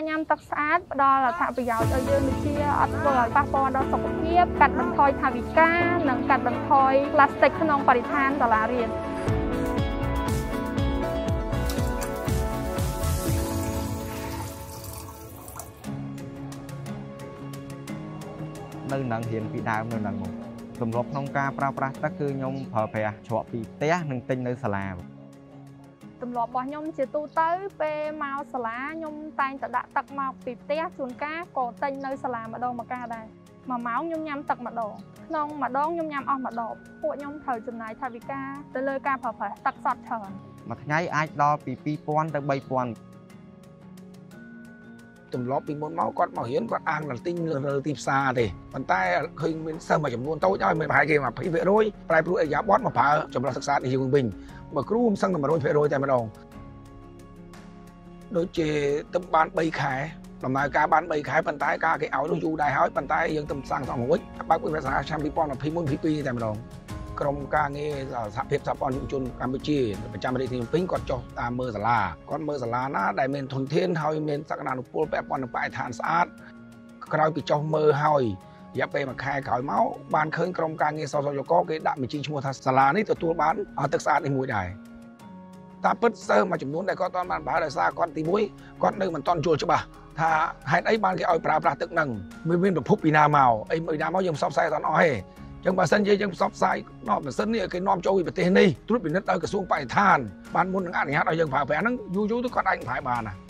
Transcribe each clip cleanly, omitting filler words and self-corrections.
ការញ៉ាំទឹកស្អាតផ្ដល់អត្ថប្រយោជន៍ឲ្យយើងដូចជាអត់ធ្វើឲ្យប៉ះពាល់ដល់សុខភាពកាត់បន្ថយថវិកានិងកាត់បន្ថយផ្លាស្ទិកក្នុងបរិស្ថានសាលារៀននៅនឹងរៀនពីដើមនៅនឹងទម្លាប់ក្នុងការប្រើប្រាស់ទឹកគឺខ្ញុំប្រើប្រាស់ច្រកពីផ្ទះនិងទិញនៅសាលាទម្លាប់របស់ខ្ញុំជាទូទៅពេលមកសាលាខ្ញុំតែងតែដាក់ទឹកមកពីផ្ទះជួនកាលក៏ទិញនៅសាលាម្ដងម្កាលដែរ1 ម៉ោងខ្ញុំញ៉ាំទឹកម្ដងក្នុងម្ដងខ្ញុំញ៉ាំអស់1ដបពួកខ្ញុំត្រូវចំណាយថវិកាទៅលើការប្រើប្រាស់ទឹកសុទ្ធច្រើនមួយថ្ងៃអាចដល់ពី2000ទៅ3000 ទម្លាប់ពីមុនមកគាត់មករៀនគាត់អាងដល់ទិញនៅទីផ្សារទេប៉ុន្តែឃើញមានសិស្សមួយចំនួនតូចហើយមានប្រហែលគេ20%ប្រែប្រួលអរិយាប័ត្រមកប្រើចម្លាស់សិក្សានេះយើងវិញបើគ្រូមិនសឹងតែ100%តែម្ដងដូចជាទៅបាន3ខែដំណើរការបាន3ខែប៉ុន្តែការគេឲ្យនោះយូរដែរហើយប៉ុន្តែយើងទៅសាងសង់មួយបើកវិទ្យាសាស្ត្រឆ្នាំ2021 22តែម្ដងក្រុមការងារសហភាពសហព័ន្ធយុវជនកម្ពុជាប្រចាំរាជធានីភ្នំពេញគាត់ចុះតាមមើលសាលាគាត់មើលសាលាណាដែលមានធនធានហើយមានសក្តានុពលពាក់ព័ន្ធនឹងបរិស្ថានស្អាតក្រោយពីចុះមើលហើយរយៈពេល1ខែក្រោយមកបានឃើញក្រុមការងារសសយកគេដាក់បញ្ជីឈ្មោះថាសាលានេះទទួលបានទឹកស្អាតនេះមួយដែរតាមពិតសិស្សមួយចំនួនដែលគាត់អត់បានប្រើដោយសារគាត់ទី1គាត់នៅមិនទាន់យល់ច្បាស់ថាហេតុអីបានគេឲ្យប្រើប្រាស់ទឹកហ្នឹងមានប្រភពពីណាមកអីពីណាមកយើងផ្សព្វផ្សាយអត់អស់ទេចឹងបើសិនជាយើងផ្សព្វផ្សាយដល់ម៉ាស៊ីននេះឲ្យគេនាំចូលពីប្រទេសនេះត្រួតពិនិត្យដោយក្រសួងបរិស្ថានបានមុននឹងអនុញ្ញាតឲ្យយើងប្រើប្រាស់ហ្នឹងយូរទៅគាត់អាចប្រើបានណា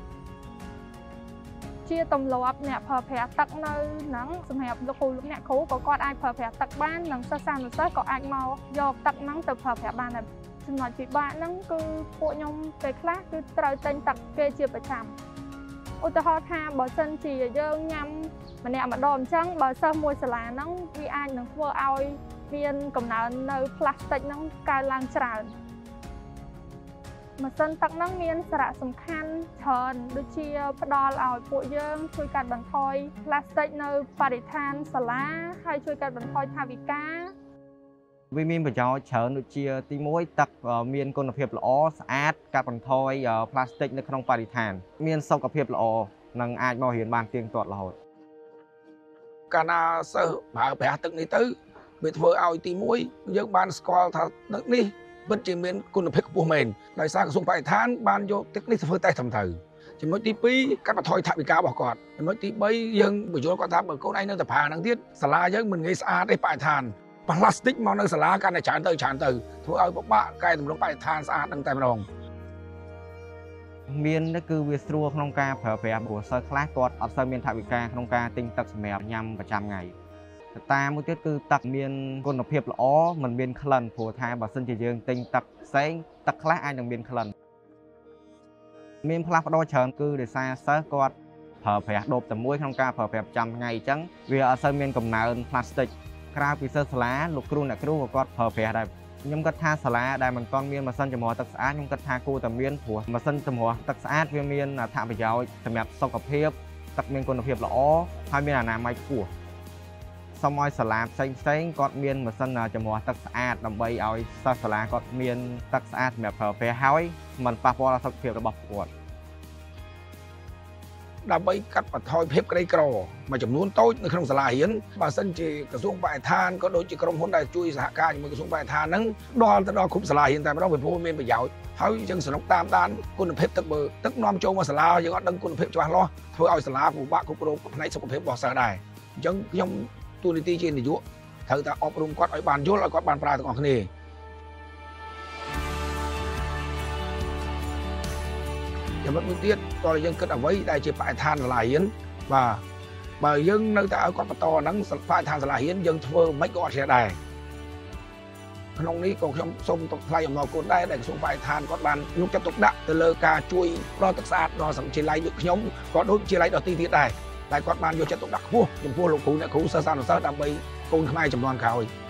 ជាទម្លាប់អ្នកប្រើប្រាស់ទឹកនៅហ្នឹងសម្រាប់លោកគ្រូលោកអ្នកគ្រូក៏គាត់អាចប្រើប្រាស់ទឹកបាននិងសិស្សានុសិស្សក៏អាចមកយកទឹកហ្នឹងទៅប្រើប្រាស់បានដែរចំណុចពិបាកហ្នឹងគឺពួកខ្ញុំពេលខ្លះគឺត្រូវទិញទឹកគេជាប្រចាំឧទាហរណ៍ថាបើសិនជាយើងញ៉ាំម្នាក់ម្ដងអញ្ចឹងបើសិស្សមួយសាលាហ្នឹងវាអាចនឹងធ្វើឲ្យមានកំណើននៅផ្លាស្ទិកហ្នឹងកើនឡើងច្រើនម៉ាស៊ីនទឹកហ្នឹងមានសារៈសំខាន់ច្រើនដូចជាផ្ដល់ឲ្យពួកយើងជួយកាត់បន្ថយផ្លាស្ទិកនៅបរិស្ថានសាលាហើយជួយកាត់បន្ថយថវិកាវាមានប្រយោជន៍ច្រើនដូចជាទី1ទឹកមានគុណភាពល្អស្អាតកាត់បន្ថយផ្លាស្ទិកនៅក្នុងបរិស្ថានមានសុខភាពល្អនិងអាចមករៀនបានទៀងទាត់រហូតកាលណាសិស្សប្រើប្រាស់ទឹកនេះទៅវាធ្វើឲ្យទី1យើងបានស្គាល់ថាទឹកនេះពិតជាមានគុណភាពខ្ពស់មែនដោយសារក្រសួងបរិស្ថានបានយកទឹកនេះទៅធ្វើតេស្តត្រឹមត្រូវចំណុចទី2កាត់បន្ថយថវិការបស់គាត់ចំណុចទី3យើងបញ្យល់គាត់ថាបើកូនឯងនៅតែប្រើហ្នឹងទៀតសាលាយើងមិនងាយស្អាតទេបរិស្ថានផ្លាស្ទិកមកនៅសាលាកាន់តែច្រើនទៅធ្វើឲ្យពិបាកកែតម្រង់បរិស្ថានស្អាតនឹងតែម្ដងមានគឺវាស្រួលក្នុងការប្រើប្រាស់ព្រោះសិស្សខ្លះគាត់អត់សូវមានថវិកាក្នុងការទិញទឹកសម្រាប់ញ៉ាំប្រចាំថ្ងៃតាមួយទៀតគឺទឹកមានគុណភាពល្អមិនមានក្លិនព្រោះថាបើសិនជាយើងទិញទឹកផ្សេងទឹកខ្លះអាចនឹងមានក្លិនមានផ្លាស់ប្ដូរច្រើនគឺដោយសារសិស្សគាត់ប្រើប្រាស់ដបតែមួយក្នុងការប្រើប្រាស់ប្រចាំថ្ងៃអញ្ចឹងវាអត់សូវមានកំណើនផ្លាស្ទិកក្រៅពីសិស្សសាលាលោកគ្រូអ្នកគ្រូក៏គាត់ប្រើប្រាស់ដែរខ្ញុំគិតថាសាលាដែលមិនទាន់មានម៉ាស៊ីនចម្រោះទឹកស្អាតខ្ញុំគិតថាគួរតែមានព្រោះម៉ាស៊ីនចម្រោះទឹកស្អាតវាមានអត្ថប្រយោជន៍សម្រាប់សុខភាពទឹកមានគុណភាពល្អហើយមានអនាម័យខ្ពស់សូមឲ្យសាលាផ្សេងគាត់មានម៉ាស៊ីនចម្រោះទឹកស្អាតដើម្បីឲ្យសិស្សសាលាគាត់មានទឹកស្អាតសម្រាប់ប្រើប្រាស់ហើយមិនប៉ះពាល់ដល់សុខភាពរបស់គាត់ដើម្បីកាត់បន្ថយភាពក្រីក្រមួយចំនួនតូចនៅក្នុងសាលារៀនបើសិនជាក្រសួងបរិស្ថានក៏ដូចជាក្រុមហ៊ុនដែលជួយសហការជាមួយក្រសួងបរិស្ថានហ្នឹងដល់ទៅដល់គ្រប់សាលារៀនតែម្ដងវាព្រោះមានប្រយោជន៍ហើយយើងសនុកតាមដានគុណភាពទឹកបើទឹកនាំចូលមកសាលាយើងអត់ដឹងគុណភាពច្បាស់លាស់ធ្វើឲ្យសាលាពិបាកគ្រប់គ្រងផ្នែកសុខភាពរបស់សិស្សដែរអញ្ចឹងខ្ញុំទូនីតិជានាយកត្រូវតែអប់រំគាត់ឲ្យបានយល់ឲ្យគាត់បានប្រើទាំងអស់គ្នាចំណុចមួយទៀតតើយើងគិតអ្វីដែលជាបរិស្ថានសាលារៀនបាទបើយើងនៅតែឲ្យគាត់បន្តហ្នឹងបរិស្ថានសាលារៀនយើងធ្វើមិនក៏អត់ចេះដែរក្នុងនេះក៏ខ្ញុំសូមថ្លែងអំណរគុណដែរដែលក្រសួងបរិស្ថានគាត់បានយកចិត្តទុកដាក់ទៅលើការជួយផ្ដល់ទឹកស្អាតដល់សាលាដូចខ្ញុំក៏ដូចជាដទៃទៀតដែរតែគាត់បានយកចិត្តទុកដាក់ខ្ពស់ចំពោះលោកគ្រូអ្នកគ្រូសិស្សានុសិស្សដើម្បីកូនខ្មែរចំនួនក្រោយ